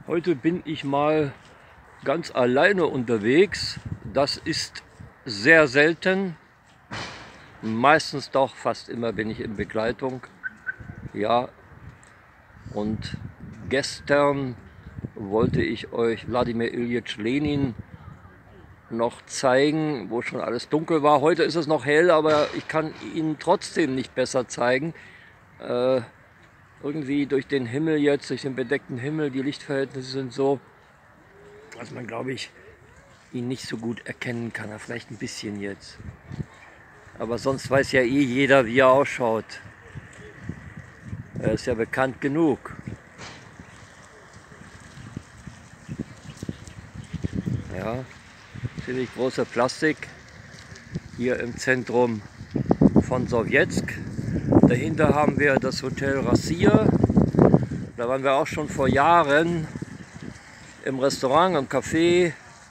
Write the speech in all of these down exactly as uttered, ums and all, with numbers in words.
Heute bin ich mal ganz alleine unterwegs. Das ist sehr selten. Meistens doch, fast immer bin ich in Begleitung. Ja, und gestern wollte ich euch Wladimir Iljitsch Lenin noch zeigen, wo schon alles dunkel war. Heute ist es noch hell, aber ich kann ihn trotzdem nicht besser zeigen. Äh, irgendwie durch den Himmel jetzt, durch den bedeckten Himmel, die Lichtverhältnisse sind so, dass man, glaube ich, ihn nicht so gut erkennen kann. Vielleicht ein bisschen jetzt. Aber sonst weiß ja eh jeder, wie er ausschaut. Er ist ja bekannt genug. Ja, ziemlich große Plastik hier im Zentrum von Sowjetsk. Dahinter haben wir das Hotel Rossiya. Da waren wir auch schon vor Jahren im Restaurant, im Café.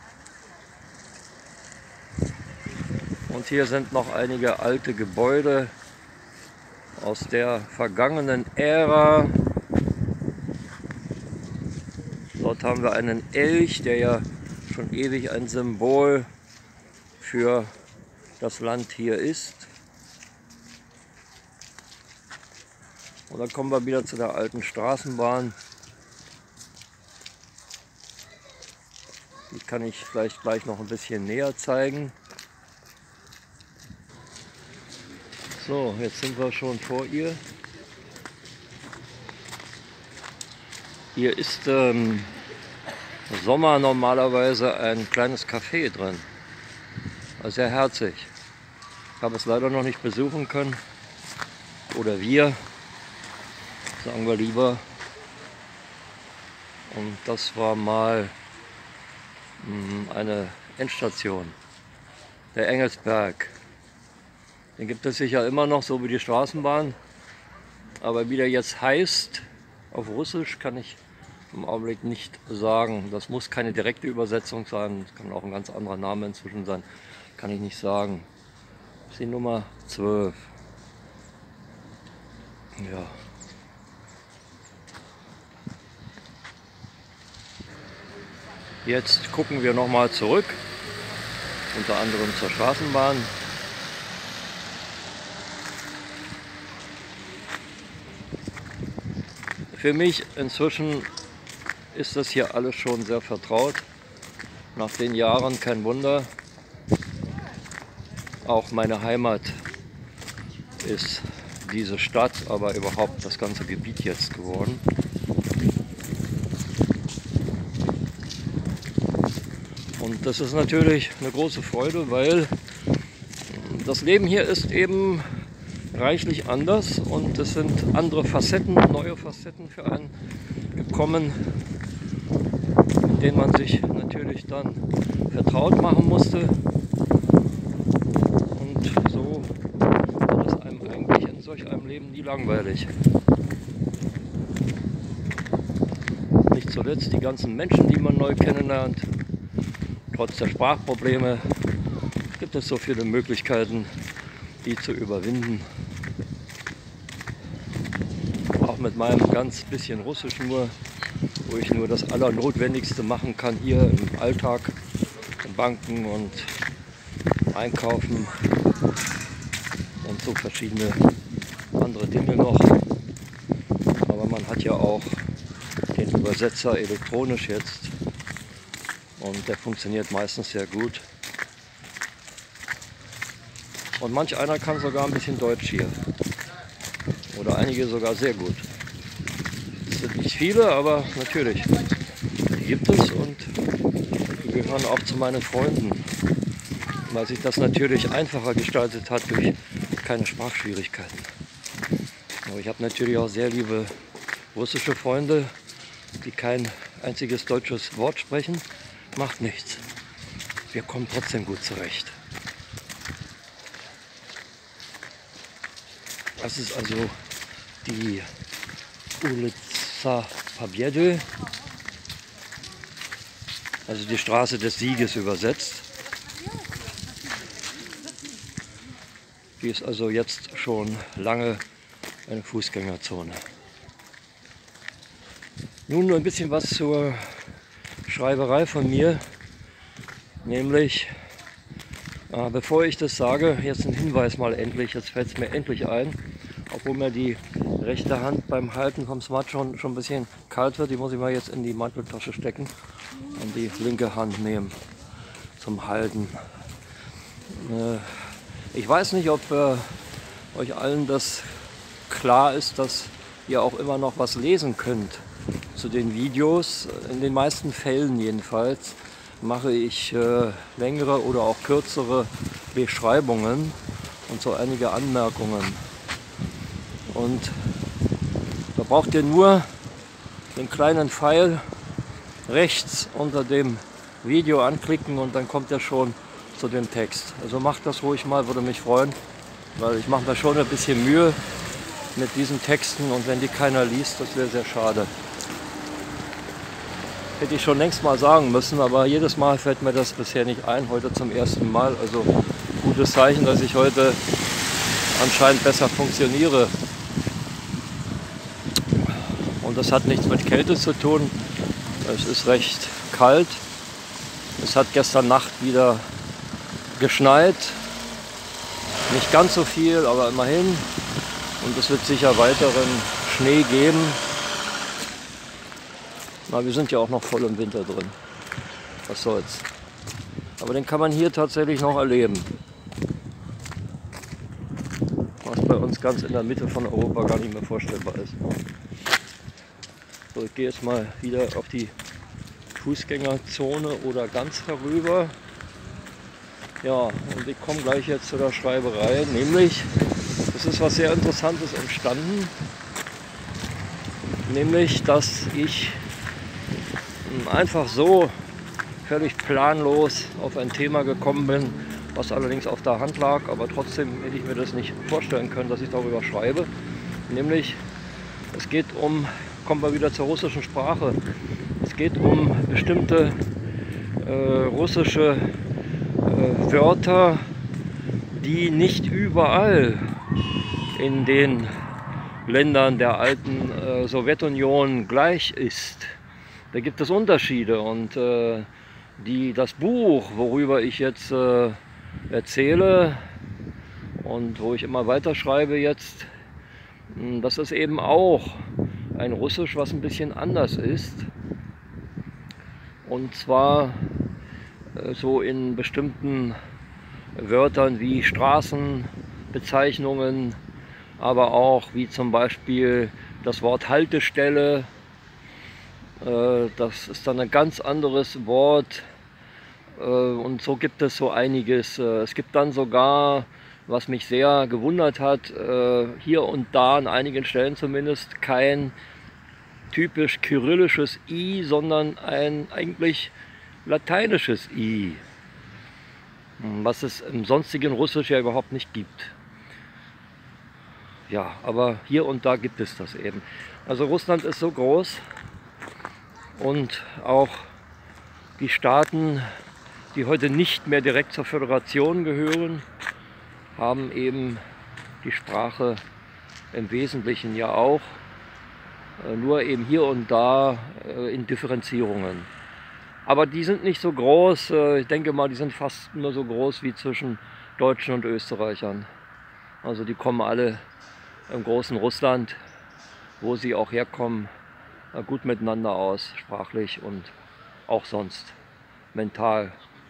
Und hier sind noch einige alte Gebäude aus der vergangenen Ära. Dort haben wir einen Elch, der ja schon ewig ein Symbol für das Land hier ist. Und dann kommen wir wieder zu der alten Straßenbahn. Die kann ich vielleicht gleich noch ein bisschen näher zeigen. So, jetzt sind wir schon vor ihr. Hier ist ähm, im Sommer normalerweise ein kleines Café drin. Sehr herzig. Ich habe es leider noch nicht besuchen können. Oder wir, sagen wir lieber. Und das war mal mh, eine Endstation. Der Engelsberg. Den gibt es sicher immer noch, so wie die Straßenbahn. Aber wie der jetzt heißt, auf Russisch, kann ich im Augenblick nicht sagen. Das muss keine direkte Übersetzung sein. Das kann auch ein ganz anderer Name inzwischen sein. Kann ich nicht sagen. Das ist die Nummer zwölf. Ja. Jetzt gucken wir nochmal zurück. Unter anderem zur Straßenbahn. Für mich inzwischen ist das hier alles schon sehr vertraut. Nach den Jahren kein Wunder. Auch meine Heimat ist diese Stadt, aber überhaupt das ganze Gebiet jetzt geworden. Und das ist natürlich eine große Freude, weil das Leben hier ist eben reichlich anders und es sind andere Facetten, neue Facetten für einen gekommen, mit denen man sich natürlich dann vertraut machen musste. Und so wird es einem eigentlich in solch einem Leben nie langweilig. Nicht zuletzt die ganzen Menschen, die man neu kennenlernt. Trotz der Sprachprobleme gibt es so viele Möglichkeiten, die zu überwinden. Auch mit meinem ganz bisschen Russisch nur, wo ich nur das Allernotwendigste machen kann hier im Alltag, in Banken und Einkaufen und so verschiedene andere Dinge noch. Aber man hat ja auch den Übersetzer elektronisch jetzt und der funktioniert meistens sehr gut. Und manch einer kann sogar ein bisschen Deutsch hier. Oder einige sogar sehr gut. Es sind nicht viele, aber natürlich, die gibt es und die gehören auch zu meinen Freunden. Weil sich das natürlich einfacher gestaltet hat durch keine Sprachschwierigkeiten. Aber ich habe natürlich auch sehr liebe russische Freunde, die kein einziges deutsches Wort sprechen. Macht nichts. Wir kommen trotzdem gut zurecht. Das ist also die Ulica Pobjedy, also die Straße des Sieges übersetzt. Die ist also jetzt schon lange eine Fußgängerzone. Nun ein bisschen was zur Schreiberei von mir, nämlich, äh, bevor ich das sage, jetzt ein Hinweis mal endlich, jetzt fällt es mir endlich ein, obwohl mir die rechte Hand beim Halten vom Smartphone schon ein bisschen kalt wird, die muss ich mal jetzt in die Manteltasche stecken und die linke Hand nehmen zum Halten. Äh, ich weiß nicht, ob äh, euch allen das klar ist, dass ihr auch immer noch was lesen könnt zu den Videos. In den meisten Fällen jedenfalls mache ich äh, längere oder auch kürzere Beschreibungen und so einige Anmerkungen. Und da braucht ihr nur den kleinen Pfeil rechts unter dem Video anklicken und dann kommt ihr schon zu dem Text. Also macht das ruhig mal, würde mich freuen, weil ich mache mir schon ein bisschen Mühe mit diesen Texten und wenn die keiner liest, das wäre sehr schade. Hätte ich schon längst mal sagen müssen, aber jedes Mal fällt mir das bisher nicht ein, heute zum ersten Mal. Also gutes Zeichen, dass ich heute anscheinend besser funktioniere. Und das hat nichts mit Kälte zu tun, es ist recht kalt. Es hat gestern Nacht wieder geschneit, nicht ganz so viel, aber immerhin. Und es wird sicher weiteren Schnee geben. Na, wir sind ja auch noch voll im Winter drin. Was soll's. Aber den kann man hier tatsächlich noch erleben. Was bei uns ganz in der Mitte von Europa gar nicht mehr vorstellbar ist. So, ich gehe jetzt mal wieder auf die Fußgängerzone oder ganz herüber. Ja, und ich komme gleich jetzt zu der Schreiberei, nämlich, es ist was sehr Interessantes entstanden, nämlich, dass ich einfach so völlig planlos auf ein Thema gekommen bin, was allerdings auf der Hand lag, aber trotzdem hätte ich mir das nicht vorstellen können, dass ich darüber schreibe. Nämlich, es geht um, kommen wir wieder zur russischen Sprache, es geht um bestimmte äh, russische äh, Wörter, die nicht überall in den Ländern der alten äh, Sowjetunion gleich ist. Da gibt es Unterschiede und äh, die, das Buch, worüber ich jetzt äh, erzähle und wo ich immer weiter schreibe jetzt, das ist eben auch ein Russisch, was ein bisschen anders ist. Und zwar äh, so in bestimmten Wörtern wie Straßenbezeichnungen, aber auch wie zum Beispiel das Wort Haltestelle. Das ist dann ein ganz anderes Wort und so gibt es so einiges. Es gibt dann sogar, was mich sehr gewundert hat, hier und da an einigen Stellen zumindest kein typisch kyrillisches I, sondern ein eigentlich lateinisches I, was es im sonstigen Russisch ja überhaupt nicht gibt. Ja, aber hier und da gibt es das eben. Also Russland ist so groß. Und auch die Staaten, die heute nicht mehr direkt zur Föderation gehören, haben eben die Sprache im Wesentlichen ja auch, nur eben hier und da in Differenzierungen. Aber die sind nicht so groß, ich denke mal, die sind fast nur so groß wie zwischen Deutschen und Österreichern. Also die kommen alle im großen Russland, wo sie auch herkommen, gut miteinander aus, sprachlich und auch sonst mental.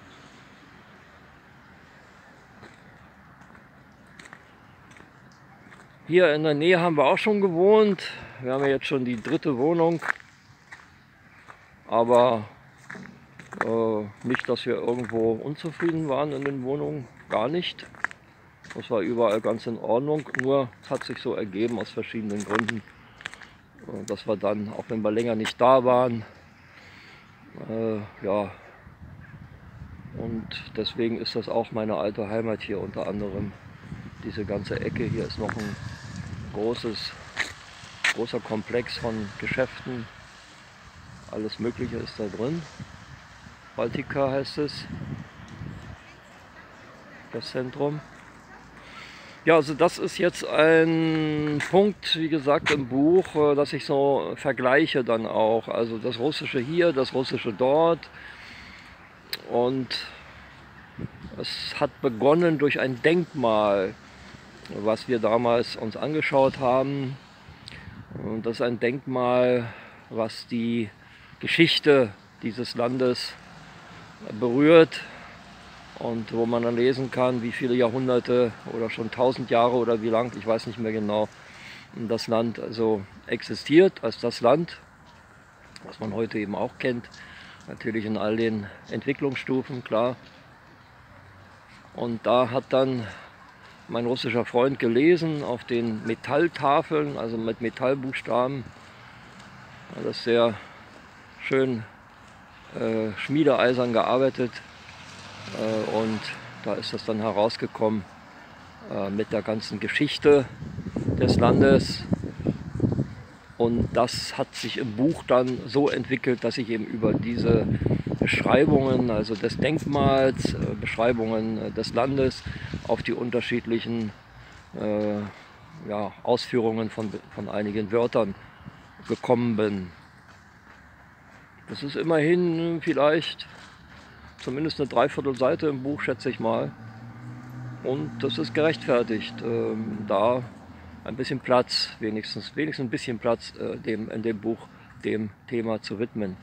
Hier in der Nähe haben wir auch schon gewohnt. Wir haben ja jetzt schon die dritte Wohnung, aber äh, nicht, dass wir irgendwo unzufrieden waren in den Wohnungen, gar nicht. Das war überall ganz in Ordnung, nur es hat sich so ergeben aus verschiedenen Gründen, dass wir dann, auch wenn wir länger nicht da waren, äh, ja, und deswegen ist das auch meine alte Heimat hier unter anderem. Diese ganze Ecke hier ist noch ein großes, großer Komplex von Geschäften, alles Mögliche ist da drin. Baltika heißt es, das Zentrum. Ja, also das ist jetzt ein Punkt, wie gesagt, im Buch, äh, dass ich so vergleiche dann auch. Also das Russische hier, das Russische dort. Und es hat begonnen durch ein Denkmal, was wir damals uns angeschaut haben. Und das ist ein Denkmal, was die Geschichte dieses Landes berührt. Und wo man dann lesen kann, wie viele Jahrhunderte oder schon tausend Jahre oder wie lang, ich weiß nicht mehr genau, das Land also existiert als das Land, was man heute eben auch kennt. Natürlich in all den Entwicklungsstufen, klar. Und da hat dann mein russischer Freund gelesen auf den Metalltafeln, also mit Metallbuchstaben. Das ist sehr schön äh, schmiedeeisern gearbeitet. Und da ist das dann herausgekommen äh, mit der ganzen Geschichte des Landes. Und das hat sich im Buch dann so entwickelt, dass ich eben über diese Beschreibungen, also des Denkmals, äh, Beschreibungen äh, des Landes auf die unterschiedlichen äh, ja, Ausführungen von, von einigen Wörtern gekommen bin. Das ist immerhin vielleicht zumindest eine Dreiviertelseite im Buch, schätze ich mal. Und das ist gerechtfertigt, ähm, da ein bisschen Platz, wenigstens, wenigstens ein bisschen Platz äh, dem, in dem Buch dem Thema zu widmen.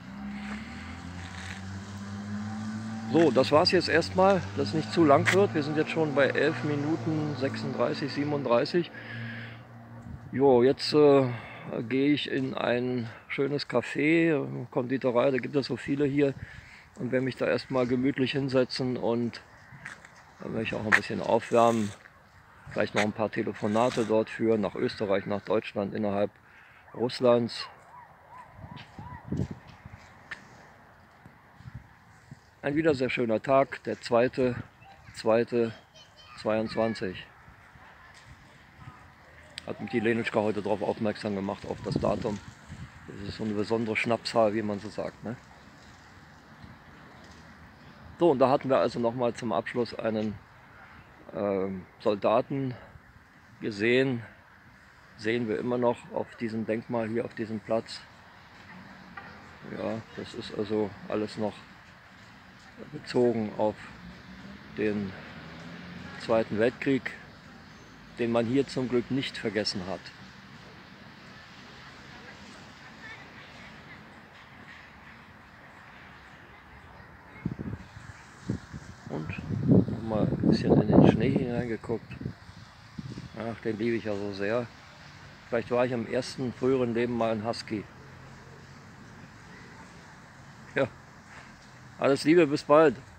So, das war es jetzt erstmal, dass es nicht zu lang wird. Wir sind jetzt schon bei elf Minuten sechsunddreißig, siebenunddreißig. Jo, jetzt äh, gehe ich in ein schönes Café, Konditorei, da gibt es so viele hier. Und werde mich da erstmal gemütlich hinsetzen und dann werde ich auch ein bisschen aufwärmen. Vielleicht noch ein paar Telefonate dort führen, nach Österreich, nach Deutschland, innerhalb Russlands. Ein wieder sehr schöner Tag, der zweite, zweite, zweiundzwanzig. Hat mich die Lenitschka heute darauf aufmerksam gemacht, auf das Datum. Das ist so eine besondere Schnapszahl, wie man so sagt, ne? So, und da hatten wir also nochmal zum Abschluss einen äh, Soldaten gesehen. Sehen wir immer noch auf diesem Denkmal hier auf diesem Platz. Ja, das ist also alles noch bezogen auf den Zweiten Weltkrieg, den man hier zum Glück nicht vergessen hat. Und mal ein bisschen in den Schnee hineingeguckt. Ach, den liebe ich ja so sehr. Vielleicht war ich im ersten früheren Leben mal ein Husky. Ja, alles Liebe, bis bald.